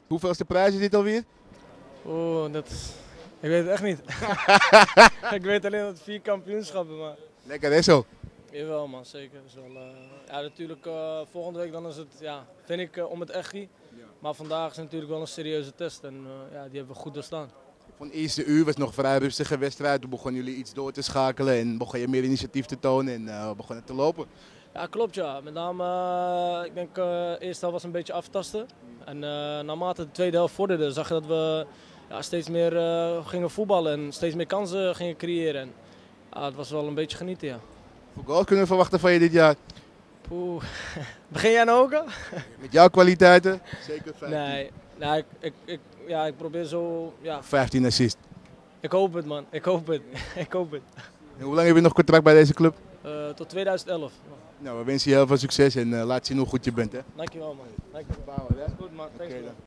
Hoeveelste prijs is dit alweer? Oeh, ik weet het echt niet. Ik weet alleen dat het 4 kampioenschappen, maar... Lekker hè zo? Jawel man, zeker. Is wel, ja, natuurlijk volgende week dan is het, ja, vind ik om het echi. Maar vandaag is natuurlijk wel een serieuze test en ja, die hebben we goed doorstaan. Van het eerste uur was nog een vrij rustige wedstrijd. Toen begonnen jullie iets door te schakelen en begon je meer initiatief te tonen en begon het te lopen. Ja, klopt ja. Met name, ik denk de eerste helft was een beetje aftasten. En naarmate de tweede helft vorderde, zag je dat we ja, steeds meer gingen voetballen en steeds meer kansen gingen creëren. En, ja, het was wel een beetje genieten, ja. Hoeveel goals kunnen we verwachten van je dit jaar? Poeh. Begin jij nou ook al? Met jouw kwaliteiten? Zeker 15. Nee, ik probeer zo, ja. 15 assists. Ik hoop het man, ik hoop het. Ik hoop het. En hoe lang heb je nog contract bij deze club? Tot 2011. Nou, we wensen je heel veel succes en laat zien hoe goed je bent. Hè? Dankjewel man. Dankjewel. Goed man, thanks man.